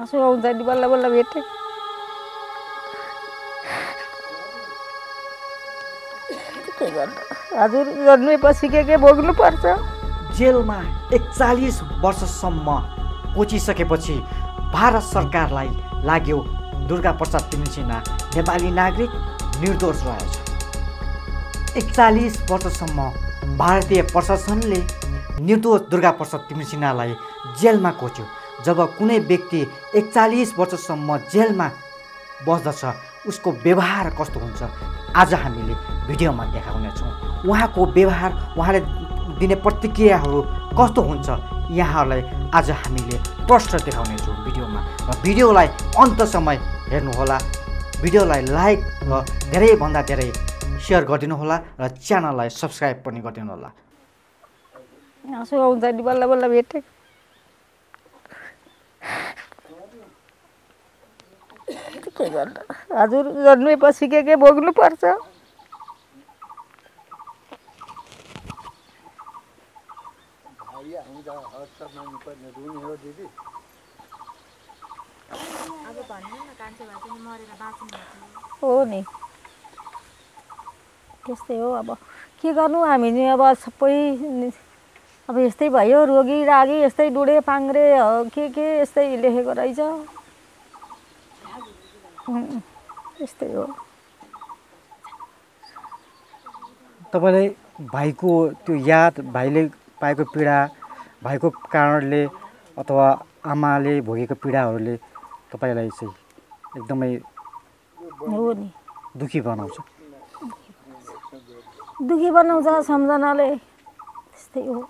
आँसु आउँछ नि बल्ल बल्ल भेटे के गर्नु हजुर जन्मेपछि के भोग्नु पर्छ जेलमा 41 वर्षसम्म कोचिसकेपछि भारत सरकारलाई लाग्यो दुर्गा प्रसाद तिमसिना नेपाली नागरिक निर्दोष रहेछ 41 वर्षसम्म भारतीय प्रशासनले निर्दोष दुर्गा प्रसाद तिमसिनालाई जेलमा कोच्यो जब कुनै व्यक्ति 41 वर्षसम्म जेलमा बस्दछ उसको व्यवहार कस्तो हुन्छ आज हामीले भिडियोमा देखाउनेछौँ उहाँको व्यवहार उहाँले दिने प्रतिक्रियाहरू कस्तो हुन्छ यहाँहरूलाई आज हामीले प्रश्न देखाउनेछौँ भिडियोमा र भिडियोलाई अन्तसम्म हेर्नुहोला भिडियोलाई लाइक र धेरैभन्दा धेरै सेयर गरिदिनुहोला र च्यानललाई सब्स्क्राइब पनि गरिदिनुहोला आँसु आउँछ नि बल्ल बल्ल भेटे के गर्नु हजुर जन्मेपछि के भोग्नु पर्छ हो नि त्यस्तै हो अब के गर्नु हामी नि अब सबै अब यस्तै भयो रोगी रागी यस्तै डुडे पाङ्रे के यस्तै लेखेको रहेछ यस्तै हो तपाईलाई भाइको त्यो याद भाइले पाएको पीडा भाइको कारणले अथवा आमाले भोगेको पीडाहरूले तपाईलाई चाहिँ एकदमै हो नि दुखी बनाउँछ सम्झनाले त्यस्तै हो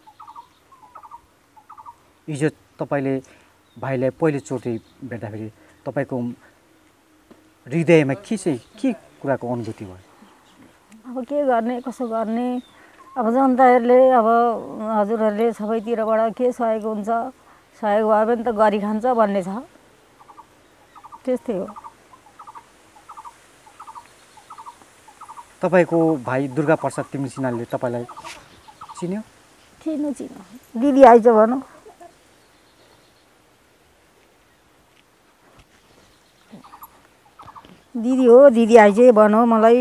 हिजो तपाईले भाइलाई पहिलोचोटि भेट्दाखेरि तपाईको हृदयमा के कुराको अनुभूति भयो अब के गर्ने कसो गर्ने अब जनताहरूले अब हजुरहरूले सबैतिरबाट के सहयोग हुन्छ सहयोग भयो भने त गरी खान्छ भन्ने छ त्यस्तै हो तपाईको भाइ दुर्गा प्रसाद तिमसिनाले तपाईलाई चिन्यो चिन्यो दिदी आइज भनौँ दिदी हो दिदी आइज भनौँ मलाई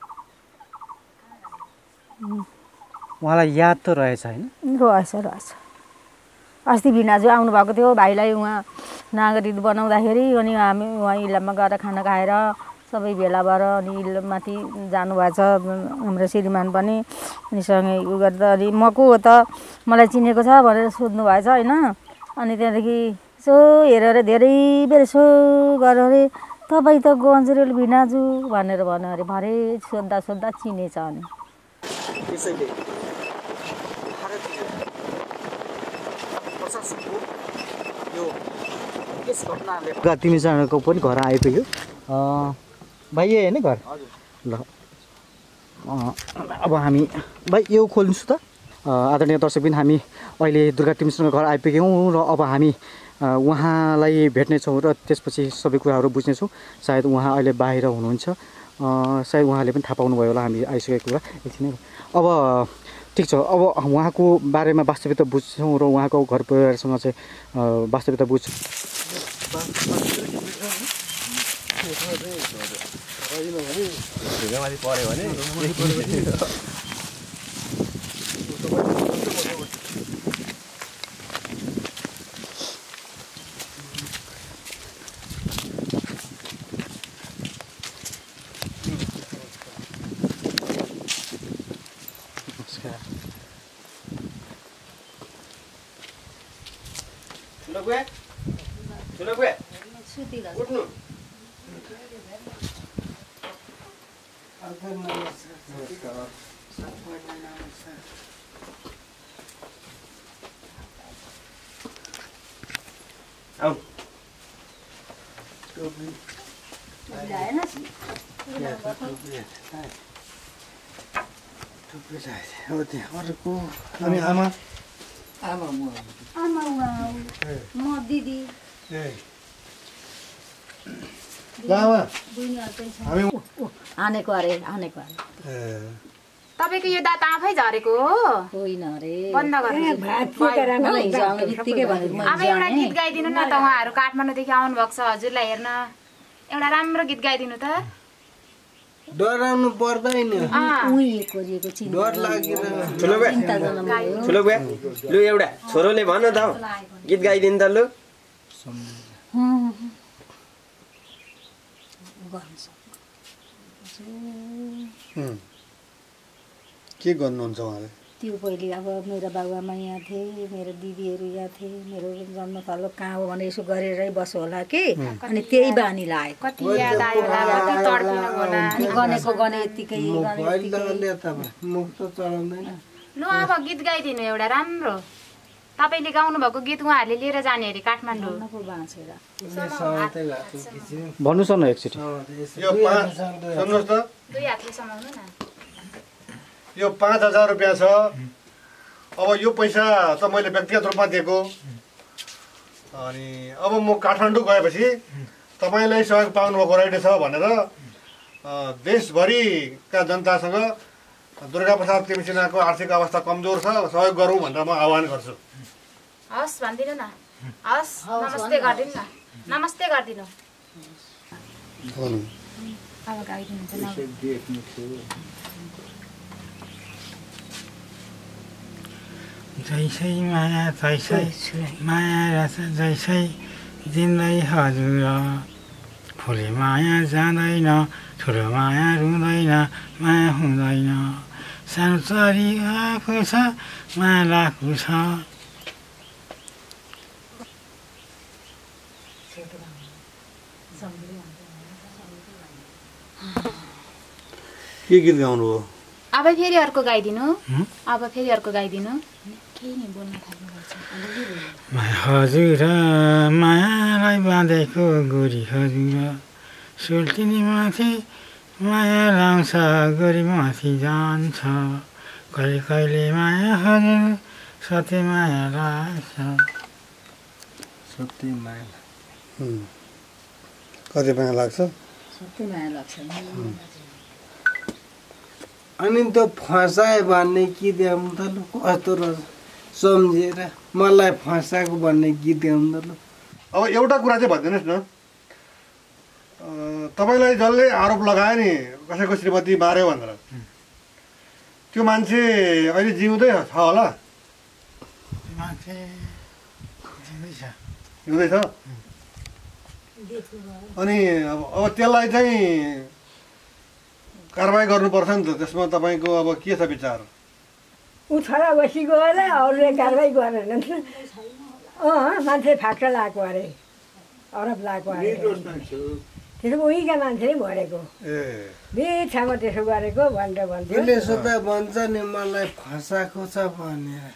उहाँलाई याद त रहेछ हैन रहेछ अस्ति भिनाजु आउनुभएको थियो भाइलाई उहाँ नागरिक बनाउँदाखेरि अनि हामी उहाँ इलाममा गएर खाना खाएर सबै भेला भएर अनि इलाममाथि जानुभएको छ हाम्रो श्रीमान पनि अनि सँगै उ गर्दा अनि म को हो त मलाई चिनेको छ भनेर सोध्नु भएछ होइन अनि त्यहाँदेखि यसो हेरेर धेरै बेर यसो गरेर अरे तपाईँ त गन्जरेल भिनाजु भनेर भन्यो अरे भरे सोद्धा चिनेछ अनि त्यसैले भारतीय प्रशासनको यो यस घटनाले तिमीजनाको पनि घर आइपुग्यो भाइ यही होइन घर ल अब हामी भाइ यो खोल्नुहोस् त आदरणीय दर्शकबिन हामी अहिले दुर्गा तिमीसँग घर आइपुग्यौँ र अब हामी उहाँलाई भेट्नेछौँ र त्यसपछि सबै कुराहरू बुझ्नेछौँ सायद उहाँ अहिले बाहिर हुनुहुन्छ सायद उहाँले पनि थाहा पाउनुभयो होला हामी आइसकेको कुरा एकछिन अब ठिक छ अब उहाँको बारेमा वास्तविकता बुझ्छौँ र उहाँको घर परिवारसँग चाहिँ वास्तविकता बुझ्छौँ आनेको अरे तपाईको यो दात आफै झरेको हो होइन रे बन्द गर्नु अब एउटा गीत गाइदिनु न त उहाँहरू काठमाडौँदेखि आउनु भएको छ हजुरलाई हेर्न एउटा राम्रो गीत गाइदिनु त डराउनु पर्दैन डर लागेर ठुलो बुवा लु एउटा छोरोले भन त गीत गाइदिनु त लु के गर्नुहुन्छ उहाँले त्यो पहिले अब मेरो बाबुआमा यहाँ थिए मेरो दिदीहरू यहाँ थिए मेरो जन्मथलो कहाँ हो भने यसो गरेरै बस्यो होला कि अनि त्यही बानी लाग्यो कति याद आयो होला कति तड्पिनु होला अनि गनेको गने यतिकै मुख त चलाउँदैन लु अब गीत गाइदिनु एउटा राम्रो तपाईले गाउनु भएको गीत उहाँहरूले लिएर जाने अरे काठमाडौँ बाँचेर भन्नुहोस् न एकचोटि यो सुन्नुहोस् त दुई हातले समाउनु न यो 5,000 रुपियाँ छ अब यो पैसा त मैले व्यक्तिगत रूपमा दिएको अनि अब म काठमाडौँ गएपछि तपाईँलाई सहयोग पाउनुभएको रहेछ भनेर देशभरिका जनतासँग दुर्गाप्रसाद तिमसिनाको आर्थिक अवस्था कमजोर छ सहयोग गरौँ भनेर म आह्वान गर्छु हस् भनिदिनु न हस् नमस्ते गरिदिनु न नमस्ते गरिदिनु अब गाइदिनु त जैसै माया तैसै माया रस जैसै जिन्दै हजुर फुले माया जाँदैन ठुलो माया रुँदैन माया हुँदैन सानो चरी आएको छ माया लाएको छ के गीत गाउनु हो अब फेरि अर्को गाइदिनु अब फेरि अर्को गाइदिनु केही नि बोल्न थाल्नु हजुर मायालाई बाँधेको गोरी हजुर सुल्टिनी माथि माया लाउँछ गोरी माथि जान्छ कहिले कहिले माया हजुर सत्य माया लाग्छ सत्य माया कति माया लाग्छ सत्य माया लाग्छ अनि त फसाए भन्ने गीत गाउनु त लु कस्तो रहेछ सम्झेर मलाई फसाएको भन्ने गीत गाउनु त लु अब एउटा कुरा चाहिँ भनिदिनुहोस् न तपाईँलाई जसले आरोप लगायो नि कसैको श्रीमती मार्यो भनेर त्यो मान्छे अहिले जिउँदै छ होला जिउँदैछ अनि अब त्यसलाई चाहिँ कारबाही गर्नुपर्छ नि त त्यसमा तपाईँको अब के छ विचार ऊ छोरा बसी गयो अरे अरूले कारबाही गरेन मान्छे फाक्टा लगाएको अरे अरब लगाएको अरे त्यसो उहीका मान्छे नै मरेको बित्थामा त्यसो गरेको भनेर भन्थ्यो उसले सोध्दा भन्छ नि मलाई फसाएको छ भनेर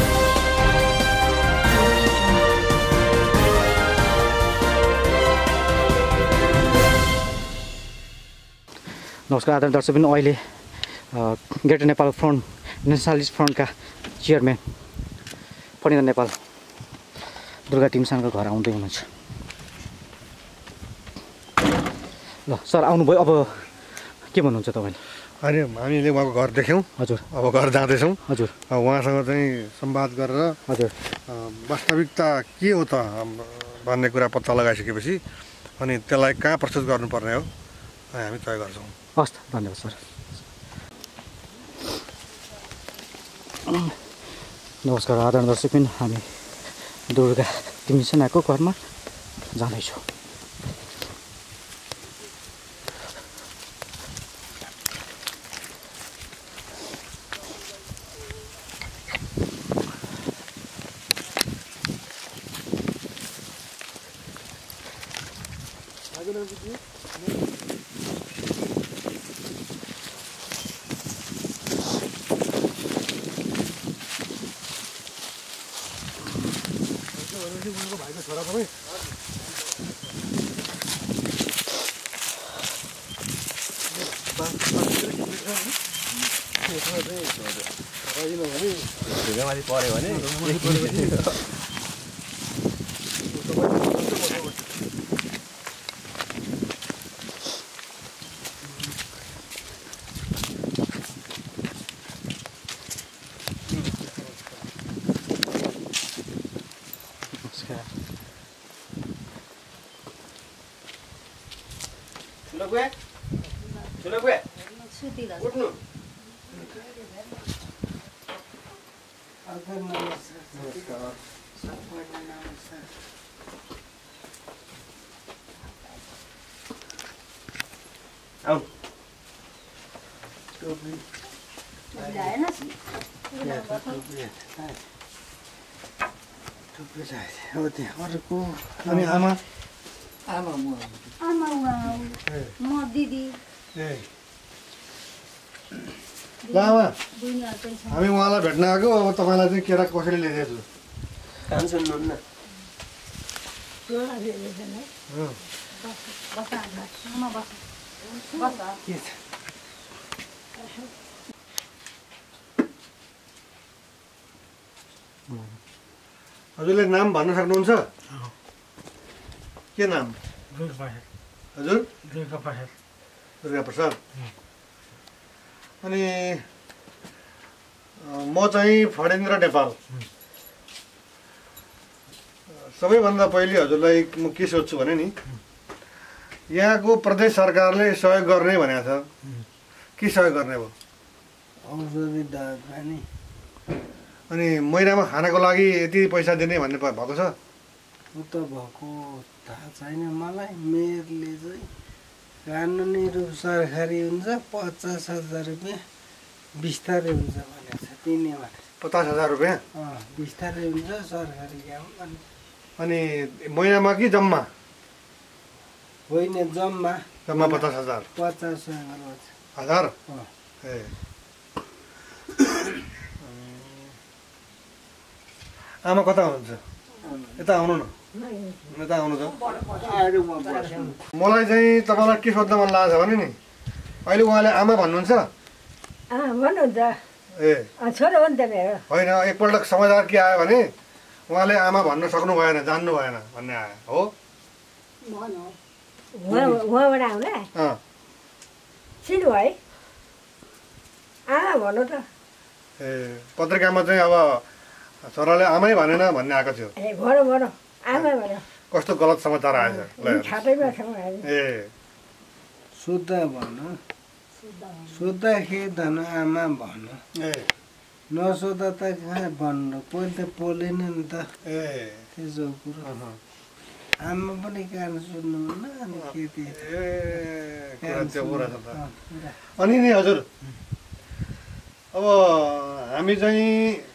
नमस्कार आदरणीय दर्शकबिन अहिले ग्रेटर नेपाल फ्रन्ट नेसनलिस्ट फ्रन्टका चेयरम्यान फणिन्द्र नेपाल दुर्गा तिमसानको घर आउँदै हुनुहुन्छ ल सर आउनुभयो अब के भन्नुहुन्छ तपाईँले अनि हामीले उहाँको घर देख्यौँ हजुर अब घर जाँदैछौँ हजुर उहाँसँग चाहिँ संवाद गरेर हजुर वास्तविकता के हो त भन्ने कुरा पत्ता लगाइसकेपछि अनि त्यसलाई कहाँ प्रस्तुत गर्नुपर्ने हो हामी तय गर्छौँ हस् धन्यवाद सर नमस्कार आदरणीय दर्शकबिन हामी दुर्गा तिमसेनाको घरमा जाँदैछौँ ढुङ्गामाथि पऱ्यो भने ठुलो बुवा उठ्नु आऊ अनि आमा म दिदी ल आमा हामी उहाँलाई भेट्न आएको अब तपाईँलाई चाहिँ केरा कसरी ल्याइदिएछु खान्छ नुन्न के छ हजुरले नाम भन्न सक्नुहुन्छ के नाम हजुर दुर्गा प्रसाद अनि म चाहिँ फणेन्द्र नेपाल सबैभन्दा पहिले हजुरलाई म के सोध्छु भने नि यहाँको प्रदेश सरकारले सहयोग गर्ने भनेको छ के सहयोग गर्ने भयो औषधि दबाई पानी अनि महिनामा खानाको लागि यति पैसा दिने भन्ने भएको छ उता भएको थाहा छैन मलाई मेयरले चाहिँ कानुनी रूप सरकारी हुन्छ 50,000 रुपियाँ बिस्तारै हुन्छ भनेको छ दिने भने 50,000 रुपियाँ बिस्तारै हुन्छ सरकारी काम भने अनि महिनामा कि जम्मा होइन जम्मा 50,000 50,000 ए आमा कता हुनुहुन्छ यता आउनु न यता आउनु त मलाई चाहिँ तपाईँलाई के सोध्न मन लागेको छ भने नि अहिले उहाँले आमा भन्नुहुन्छ भन्नुहुन्छ ए छोरो हो नि त मेरो होइन एकपल्ट समाचार के आयो भने उहाँले आमा भन्न सक्नु भएन जान्नु भएन भन्ने आयो हो उहाँबाट आउला चिन्नु है भन्नु त ए पत्रिकामा चाहिँ अब छोराले आमै भनेन भन्ने आएको थियो ए भन आमा भन कस्तो गलत समाचार आएछ खाटैमा छौँ ए शुद्ध भन सोद्धाखेरि धन आमा भन ए नसोद्धा त कहाँ भन्नु पहिले त पोलेन नि त ए त्यसो कुरो आमा पनि कान सुन्नुहुन्न अनि के अनि नि हजुर अब हामी चाहिँ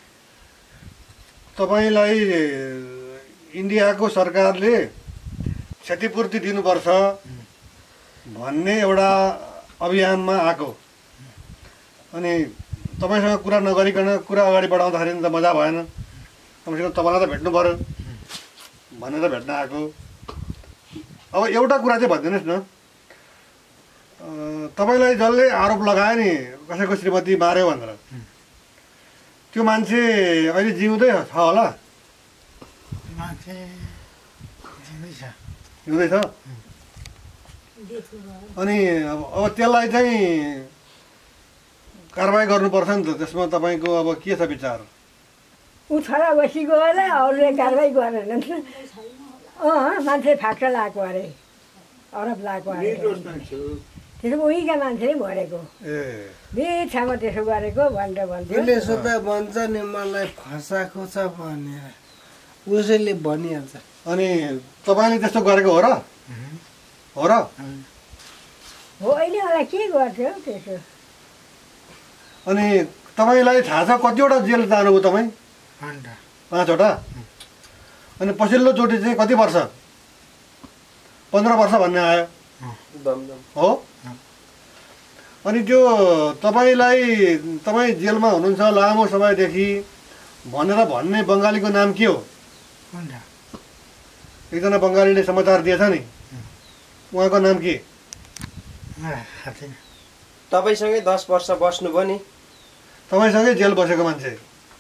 तपाईँलाई इन्डियाको सरकारले क्षतिपूर्ति दिनुपर्छ भन्ने एउटा अभियानमा आएको अनि तपाईँसँग कुरा नगरिकन कुरा अगाडि बढाउँदाखेरि त मजा भएन कमसेकम तपाईँलाई त भेट्नु पऱ्यो भनेर भेट्न आएको अब एउटा कुरा चाहिँ भनिदिनुहोस् न तपाईँलाई जसले आरोप लगायो नि कसैको श्रीमती मार्यो भनेर त्यो मान्छे अहिले जिउँदै छ होला जिउँदै छ अनि अब त्यसलाई चाहिँ कारबाही गर्नुपर्छ नि त त्यसमा तपाईँको अब के छ विचार ऊ छोरा बसेको होला अरूले कारबाही गरेन मान्छे फाक्रा लगाएको अरे अरब लगाएको अरे त्यसो उहीका मान्छे नै भनेको बित्थामा त्यसो गरेको भनेर भन्थ्यो उसले सोद्धा भन्छ नि मलाई फसाएको छ भनेर उसैले भनिहाल्छ अनि तपाईँले त्यस्तो गरेको हो र हो र होइन होला के गर्थ्यो त्यसो अनि तपाईँलाई थाहा छ कतिवटा जेल जानुभयो तपाईँ 5वटा अनि पछिल्लोचोटि चाहिँ कति वर्ष 15 वर्ष भन्ने आयो हो अनि त्यो तपाईँ जेलमा हुनुहुन्छ लामो समयदेखि भनेर भन्ने बङ्गालीको नाम के हो एकजना बङ्गालीले समाचार दिएछ नि उहाँको नाम के तपाईँसँगै 10 वर्ष बस्नुभयो नि तपाईँसँगै जेल बसेको मान्छे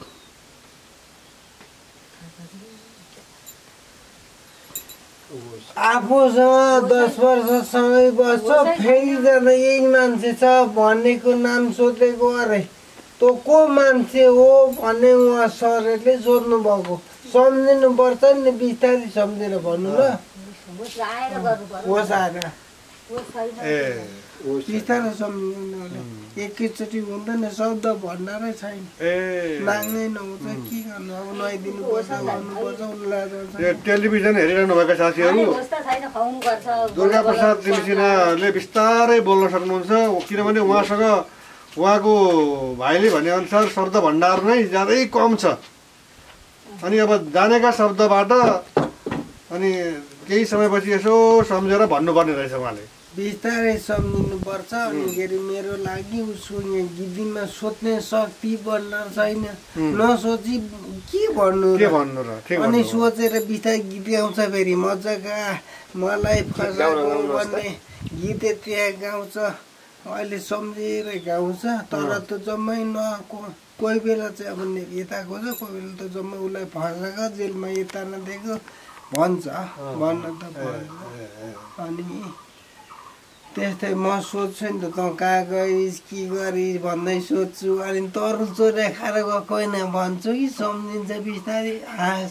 आफूसँग 10 वर्षसँगै बस्छ फेरि जाँदा यही मान्छे छ भनेको नाम सोधेको अरे तँ को मान्छे हो भन्ने उहाँ सरले सोध्नु भएको सम्झिनु पर्छ नि बिस्तारै सम्झेर भन्नु ल होस् आएर ए बिस्तारै सम्झिनु होला एकैचोटि हुँदैन शब्द भण्डारै छैन नाङ्नै नहुँछ के गर्नु अब नुहाइदिनु पर्छ गर्नुपर्छ उसलाई यो टेलिभिजन हेरिरहनु भएका साथीहरू दुर्गा प्रसाद तिमसिनाले बिस्तारै बोल्न सक्नुहुन्छ किनभने उहाँसँग उहाँको भाइले भनेअनुसार शब्द भण्डार नै ज्यादै कम छ अनि अब जानेका शब्दबाट अनि केही समयपछि यसो सम्झेर भन्नुपर्ने रहेछ उहाँले बिस्तारै सम्झिनुपर्छ अनि के अरे मेरो लागि उसको यहाँ गिद्दीमा सोध्ने शक्ति भण्डार छैन नसोची के भन्नु अनि सोचेर बिस्तारै गीत गाउँछ फेरि मजाका मलाई फसाएको भन्ने गीत त्यहाँ गाउँछ अहिले सम्झेर गाउँछ तर त जम्मै नआएको कोही बेला चाहिँ अब यताको छ कोही बेला त जम्मै उसलाई फसाएको जेलमा यता नदिएको भन्छ भन्न त पर्दैन अनि त्यस्तै म सोध्छु नि त तँ कहाँ गइस् के गरिस् भन्दै सोध्छु अनि तरुल चोरे खाएर गएको होइन भन्छु कि सम्झिन्छ बिस्तारै हाँस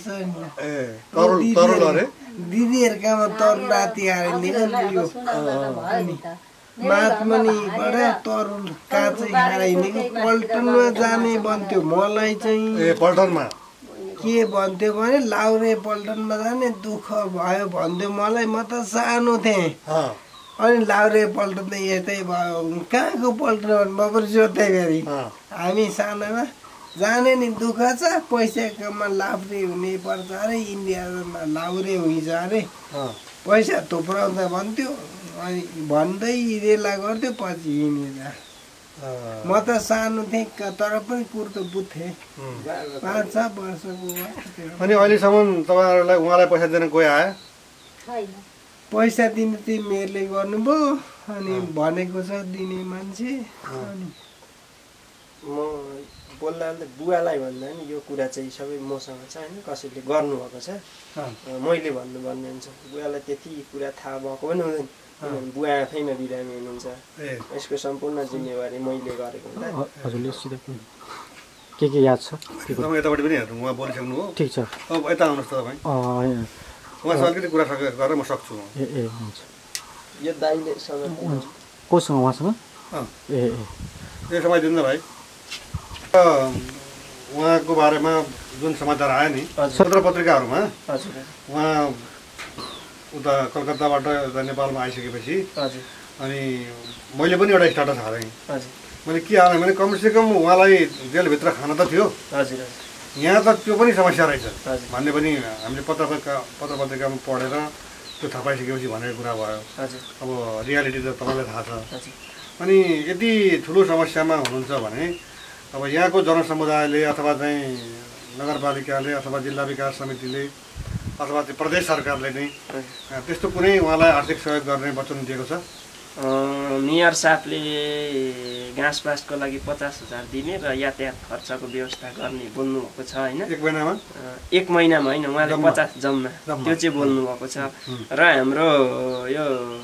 दिदीहरूकामा तरुल राति हालेर निकाल्नु अनि महात्मनीबाट तरुल काँचै खाएर हिँडेको पल्टनमा जाने भन्थ्यो मलाई चाहिँ पल्टनमा के भन्थ्यो भने लाउरे पल्टनमा जाने दुःख भयो भन्थ्यो मलाई म त सानो थिएँ अनि लाउरे पल्टन त यतै भयो कहाँको पल्टन म पनि सोध्दै फेरि हामी सानोमा जाने नि दुःख छ पैसाकोमा लाफ्रे हुने पर्छ अरे इन्डियामा लाउरे हुन्छ अरे पैसा थुप्राउँदा भन्थ्यो अनि भन्दै रेला गर्थ्यो पछि हिँडेर म त सानो थिएँ तर पनि कुर्तो बुझ्थेँ 5-6 वर्षको अनि अहिलेसम्म तपाईँहरूलाई उहाँलाई पैसा दिन कोही आयो पैसा दिने तिमीहरूले गर्नुभयो अनि भनेको छ दिने मान्छे अनि म बोल्दा बुवालाई भन्दा नि यो कुरा चाहिँ सबै मसँग छ होइन कसैले गर्नुभएको छ मैले भन्नुपर्ने हुन्छ बुवालाई त्यति कुरा थाहा भएको पनि हुँदैन किनभने बुवा आफैमा बिरामी हुनुहुन्छ यसको सम्पूर्ण जिम्मेवारी मैले गरेको हुँदा हजुरले सिधै के याद छ तपाईँ यतापट्टि पनि हेर्नु उहाँ बोलिसक्नु हो ठिक छ अब यता आउनुहोस् त तपाईँ उहाँसँग अलिकति कुरा गरेर म सक्छु ए हुन्छ यो दाइले समय कोसँग उहाँसँग यो समय दिनु न भाइ उहाँको बारेमा जुन समाचार आयो नि पत्र पत्रिकाहरूमा उहाँ उता कलकत्ताबाट उता नेपालमा आइसकेपछि अनि मैले पनि एउटा स्टाटस हालेँ मैले के हालेँ भने कमसेकम उहाँलाई जेलभित्र खान त थियो यहाँ त त्यो पनि समस्या रहेछ भन्ने पनि हामीले पत्र पत्रिकामा पढेर त्यो थाहा पाइसकेपछि भनेको कुरा भयो अब रियालिटी त तपाईँलाई थाहा छ अनि यति ठुलो समस्यामा हुनुहुन्छ भने अब यहाँको जनसमुदायले अथवा चाहिँ नगरपालिकाले अथवा जिल्ला विकास समितिले अथवा चाहिँ प्रदेश सरकारले नै त्यस्तो कुनै उहाँलाई आर्थिक सहयोग गर्ने वचन दिएको छ मेयर साहबले घाँस बाँसको लागि 50,000 दिने र यातायात खर्चको व्यवस्था गर्ने बोल्नुभएको छ होइन एक महिनामा होइन उहाँले 50 जम्मा त्यो चाहिँ बोल्नुभएको छ र हाम्रो यो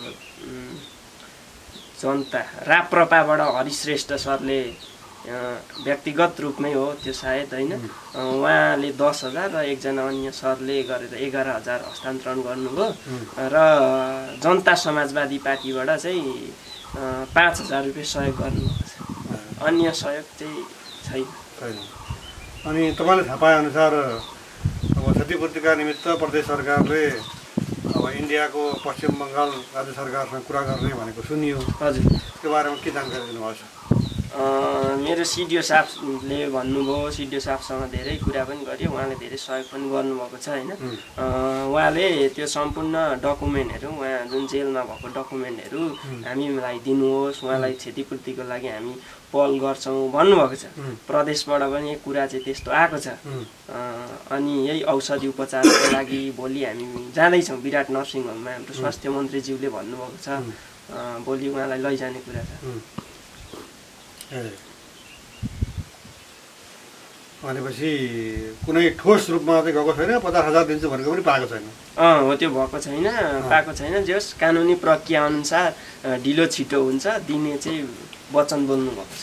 जनता राप्रपाबाट हरिश्रेष्ठ सरले व्यक्तिगत रूपमै हो त्यो सायद होइन उहाँले 10,000 र एकजना अन्य सरले गरेर 11,000 हस्तान्तरण गर्नुभयो र जनता समाजवादी पार्टीबाट चाहिँ 5,000 रुपियाँ सहयोग गर्नुभएको छ अन्य सहयोग चाहिँ छैन अनि तपाईँले थाहा पाए अनुसार अब क्षतिपूर्तिका निमित्त प्रदेश सरकारले अब इन्डियाको पश्चिम बङ्गाल राज्य सरकारसँग कुरा गर्ने भनेको सुनियो हजुर त्यो बारेमा के जानकारी दिनुभएको छ मेरो सिडिओ साहबले भन्नुभयो सिडिओ साहबसँग धेरै कुरा पनि गऱ्यो उहाँले धेरै सहयोग पनि गर्नुभएको छ होइन उहाँले त्यो सम्पूर्ण डकुमेन्टहरू उहाँ जुन जेलमा भएको डकुमेन्टहरू हामीलाई दिनुहोस् उहाँलाई क्षतिपूर्तिको लागि हामी पहल गर्छौँ भन्नुभएको छ प्रदेशबाट पनि एक कुरा चाहिँ त्यस्तो आएको छ अनि यही औषधि उपचारको लागि भोलि हामी जाँदैछौँ विराट नर्सिङ होममा हाम्रो स्वास्थ्य मन्त्रीज्यूले भन्नुभएको छ भोलि उहाँलाई लैजाने कुरा छ भनेपछि कुनै ठोस रूपमा चाहिँ गएको छैन 50,000 दिन्छु भनेको पनि पाएको छैन हो त्यो भएको छैन पाएको छैन जस कानुनी प्रक्रिया अनुसार ढिलो छिटो हुन्छ दिने चाहिँ वचन बोल्नु भएको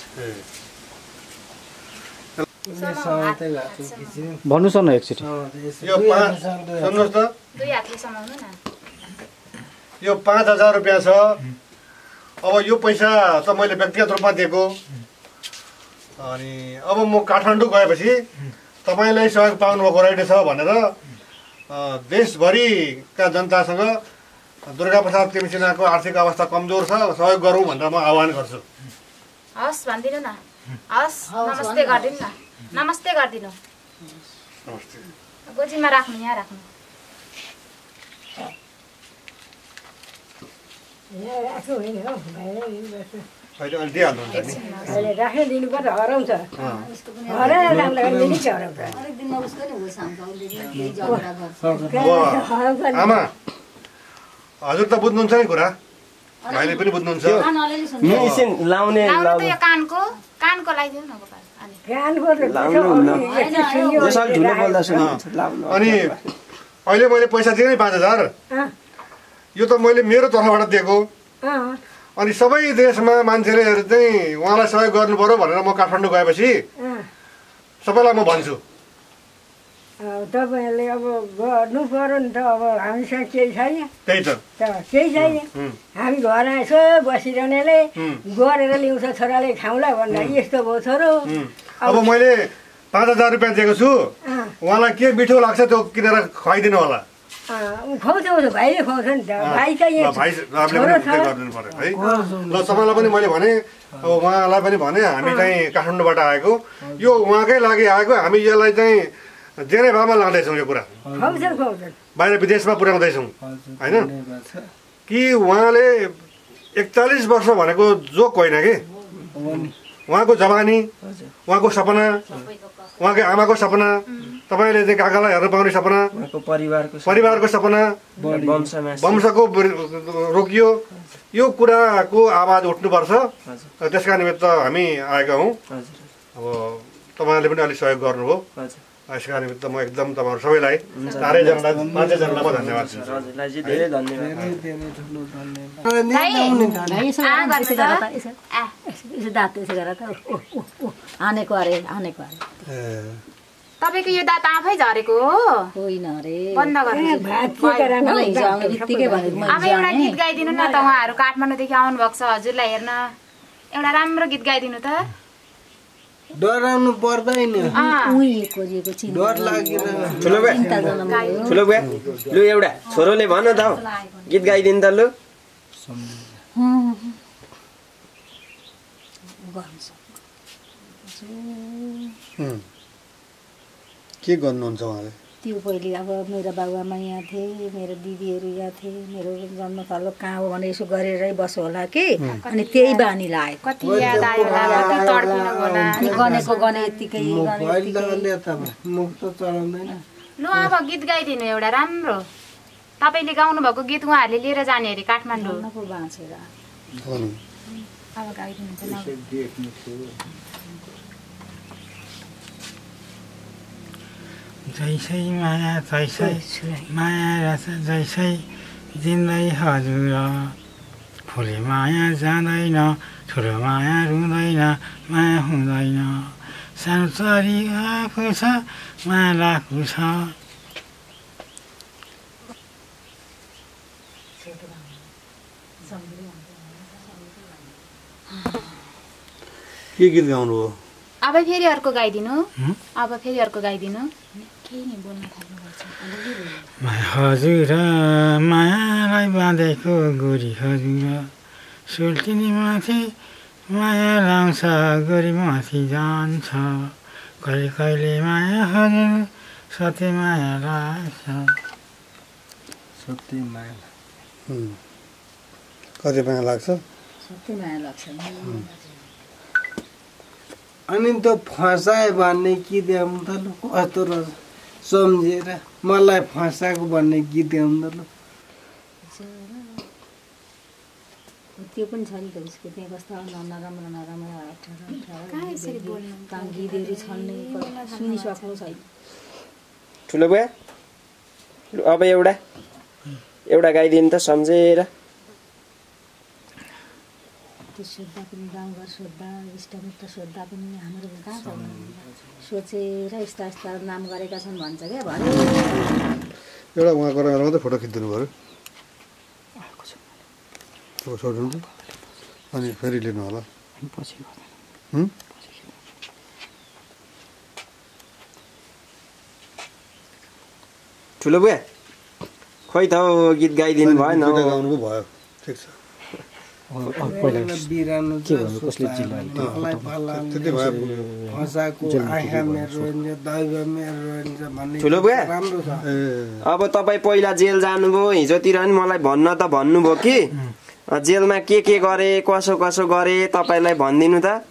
छ भन्नुहोस् न एकचोटि यो 5,000 रुपियाँ छ अब यो पैसा त मैले व्यक्तिगत रूपमा दिएको अनि अब म काठमाडौँ गएपछि तपाईँलाई सहयोग पाउनुभएको रहेछ भनेर देशभरिका जनतासँग दुर्गाप्रसाद तिमसिनाको आर्थिक अवस्था कमजोर छ सहयोग गरौँ भनेर म आह्वान गर्छु। हस् भनिदिनु न। हस् नमस्ते गरिदिनु न। नमस्ते गरिदिनु। गोजीमा राख्नु, यहाँ राख्नु। राख्न दिनुपर्छ, हराउँछ। हराएर राम्रो गरिदिनु छ, हराउँछ। आमा हजुर त बुझ्नुहुन्छ नि कुरा, भाइले पनि बुझ्नुहुन्छ। मेडिसिन लाउने लाउनु त यो कानको लगाइदिनु न गोपाल। अनि अहिले मैले पैसा दिएँ नि 5000, यो त मैले मेरो तर्फबाट दिएको। अनि सबै देशमा मान्छेले चाहिँ उहाँलाई सहयोग गर्नु पर्यो भनेर म काठमाडौँ गएपछि सबैलाई म भन्छु। तपाईँहरूले अब गर्नु पर्यो नि त। अब हामीसँग केही छैन, त्यही त केही छैन। हामी घर आएछो बसिरहनेले गरेर ल्याउँछ छोराले खाउँला भन्दा यस्तो भयो छोरो। अब मैले 5000 रुपियाँ दिएको छु, उहाँलाई के मिठो लाग्छ त्यो किनेर खुवाइदिनु होला। खुवाउँछ भाइले खुवाउँछ नि त। भाइ चाहिँ छोरो छ। है ल तपाईँलाई पनि मैले भने, अब उहाँलाई पनि भने हामी चाहिँ काठमाडौँबाट आएको, यो उहाँकै लागि आएको, हामी यसलाई चाहिँ जेनेभामा लाँदैछौँ। यो कुरा बाहिर विदेशमा पुर्याउँदैछौँ होइन कि उहाँले 41 वर्ष भनेको जोक होइन कि। उहाँको जवानी, उहाँको सपना, उहाँको आमाको सपना, तपाईँले चाहिँ काकालाई हेर्न पाउने सपना, परिवारको सपना, वंशको रोकियो, यो कुराको आवाज उठ्नुपर्छ। त्यसका निमित्त हामी आएका हौँ। अब तपाईँहरूले पनि अलिक सहयोग गर्नुभयो, यसका निमित्त म एकदम तपाईँहरू सबैलाई 4जनालाई 5जनालाई म धन्यवाद दिन्छु। हजुरलाई धेरै धन्यवाद। हानेको अरे हानेको अरे तपाईँको यो दाँत आफै झरेको हो? होइन अरे बन्द गर्नु। अब एउटा गीत गाइदिनु न त। उहाँहरू काठमाडौँदेखि आउनुभएको छ हजुरलाई हेर्न, एउटा राम्रो गीत गाइदिनु त। डराउनु पर्दैन, डर लागेर। ठुलो बुवा लु एउटा छोरोले भन त गीत गाइदिनु त लु। के गर्नुहुन्छ उहाँले? त्यो पहिले अब मेरो बाबुआमा यहाँ थिए, मेरो दिदीहरू यहाँ थिए, मेरो जन्मथलो कहाँ हो भने यसो गरेरै बस्यो होला कि। अनि त्यही बानी लाग्यो। कति याद आयो होला, कति तड्पिनु होला। अनि गनेको गने यत्तिकै लु अब गीत गाइदिनु एउटा राम्रो। तपाईँले गाउनु भएको गीत उहाँहरूले लिएर जाने अरे काठमाडौँ। बाँचेर अब गाइदिनु त। जैसै माया तैसै माया रहेछ, जैसै जिन्दै हजुर। फुले माया जाँदैन, ठुलो माया रुँदैन, माया हुँदैन। सानो चरी आएको छ, माया लाग्नु छ। के गीत गाउनु हो? अब फेरि अर्को गाइदिनु। अब फेरि अर्को गाइदिनु। केही नि बोल्न थाल्नुपर्छ। हजुर मायालाई बाँधेको गोरी हजुर। सुल्टिनी माथि माया लाउँछ, गोरी माथि जान्छ। कहिले कहिले माया हजुर सत्य माया लाग्छ। सत्य माया कति माया लाग्छ? सत्य माया लाग्छ। अनि त फसायो भन्ने गीत गाउनु त लु। कस्तो रहेछ सम्झेर मलाई फसाएको भन्ने गीत गाउनु त लु। त्यो पनि छ नि त उसको त्यहाँ कस्तो नराम्रो नराम्रो गीतहरू छन् नि, सुनिसक्नु छैन। ठुलो बुवा अब एउटा गाइदिनु त सम्झेर। सोद्धा पनि गाउँघर सोद्धा, इष्टमित्र सोद्धा पनि हाम्रो कहाँ छ सोचेर यस्ता यस्ता नाम गरेका छन् भन्छ क्या। भन्यो एउटा उहाँको मात्रै फोटो खिचिदिनु पऱ्यो। अनि फेरि लिनु होला पछि ठुलो बुवा खोइ त गीत गाइदिनु भएन गाउनु भयो ठिक छ बिरानो कसले त्यति भयो फसाको आँखा मेरो रहन्छ दैव मेरो रहन्छ भन्ने ठुलो बुवा राम्रो छ अब तपाईँ पहिला जेल जानुभयो हिजोतिर नि मलाई भन्न त भन्नुभयो कि जेलमा के गरे कसो कसो गरे तपाईँलाई भनिदिनु त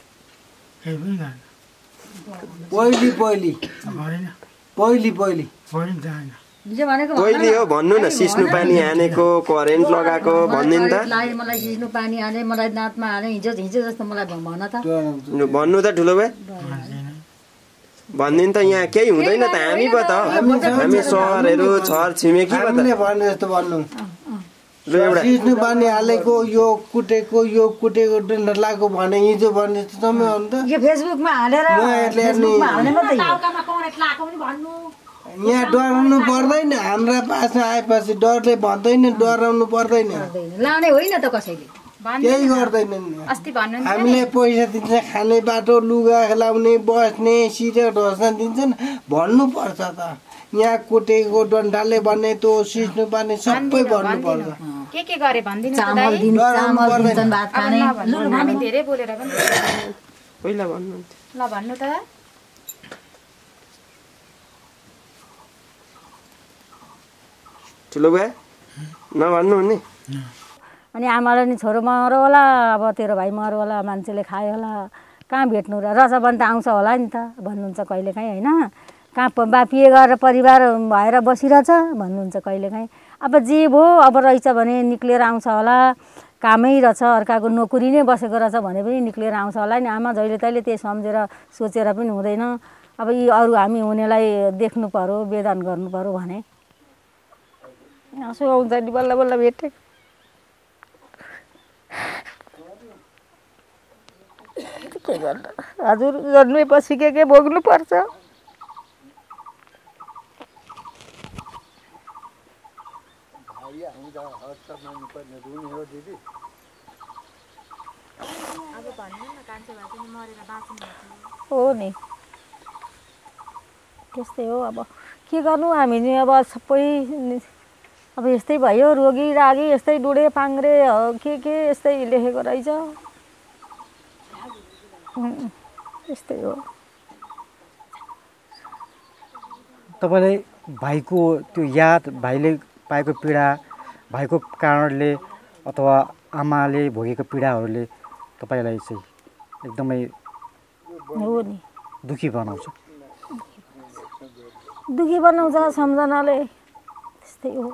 पहिले हो भन्नु न सिस्नु पानी हानेको करेन्ट लगाएको भनिदिनु त मलाई सिस्नु पानी हाने मलाई दाँतमा हाने हिजो जस्तो मलाई भन त भन्नु त ठुलो भाइ भनिदिनु त यहाँ केही हुँदैन त हामी पो त हामी सहरहरू छर छिमेकी पो त भने जस्तो भन्नु सिस्नु पानी हालेको यो कुटेको लगाएको भने हिजो भने जस्तो समय हो नि त फेसबुकमा हालेर यहाँ डराउनु पर्दैन हाम्रा पासमा आएपछि डरले भन्दैन डराउनु पर्दैन लाने होइन त कसैले केही गर्दैन अस्ति भन्नु हामीले पैसा दिन्छ खाने बाटो लुगा लाउने बस्ने सिरेट ढस्न दिन्छन् भन्नु पर्छ त यहाँ कुटेको डन्डाले भन्ने त्यो सिस्नु पानी सबै भन्नु पर्छ के गरे भनिदिनु हामी धेरै बोलेर पनि पहिला भन्नु ल भन्नु त ठुलो भाइ नभन्नु नि अनि आमालाई नि छोरो मरो होला अब तेरो भाइ मरो होला मान्छेले खायो होला कहाँ भेट्नु र रजाबन्त आउँछ होला नि त भन्नुहुन्छ कहिलेकाहीँ होइन कहाँ बापिए गरेर परिवार भएर बसिरहेछ भन्नुहुन्छ कहिलेकाहीँ अब जे भयो अब रहेछ भने निक्लिएर आउँछ होला कामै रहेछ अर्काको नोकरी नै बसेको रहेछ भने पनि निक्लिएर आउँछ होला नि आमा जहिले तहिले त्यही सम्झेर सोचेर पनि हुँदैन अब यी अरू हामी हुनेलाई देख्नु पर्यो वेदन गर्नु पर्यो भने आँसु आउँछ नि बल्ल बल्ल भेटेँ के गर्नु हजुर जन्मेपछि के भोग्नु पर्छ हो नि त्यस्तै हो अब के गर्नु हामी नि अब सबै अब यस्तै भयो रोगी रागी यस्तै डुडे पाङ्रे के यस्तै लेखेको रहेछ यस्तै हो तपाईँलाई भाइको त्यो याद भाइले पाएको पीडा भाइको कारणले अथवा आमाले भोगेको पीडाहरूले तपाईँलाई चाहिँ एकदमै हो नि दुखी बनाउँछ सम्झनाले त्यस्तै हो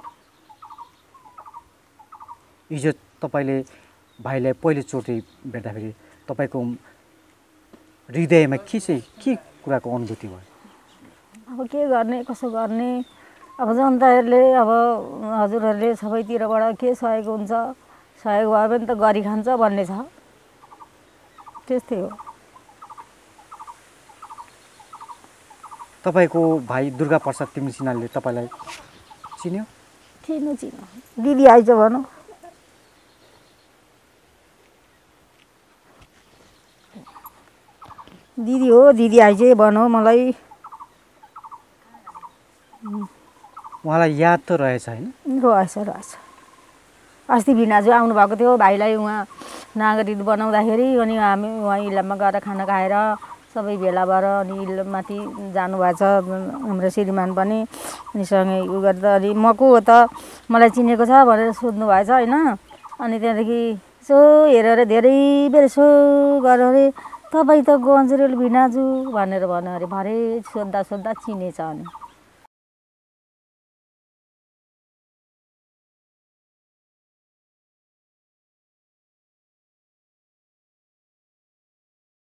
हिजो तपाईँले भाइलाई पहिलोचोटि भेट्दाखेरि तपाईँको हृदयमा के कुराको अनुभूति भयो अब के गर्ने कसो गर्ने अब जनताहरूले अब हजुरहरूले सबैतिरबाट के सहयोग हुन्छ सहयोग भयो भने त गरी खान्छ भन्ने छ त्यस्तै हो तपाईँको भाइ दुर्गा प्रसाद तिमी सिन्हाले तपाईँलाई चिन्यो चिन्यो दिदी आइज भनौँ दिदी हो दिदी आइज भनौँ मलाई उहाँलाई याद त रहेछ होइन रहेछ अस्ति भिनाजु आउनुभएको थियो भाइलाई उहाँ नागरिक बनाउँदाखेरि अनि हामी उहाँ इलाममा गएर खाना खाएर सबै भेला भएर अनि माथि जानुभएको छ हाम्रो श्रीमान पनि अनि सँगै उ गर्दा अनि म को हो त मलाई चिनेको छ भनेर सोध्नु भएछ होइन अनि त्यहाँदेखि यसो हेरेर धेरै बेर यसो गरेर अरे तपाईँ त गन्जरेल भिनाजु भनेर भन्यो अरे भरे सोद्धा चिनेछ अनि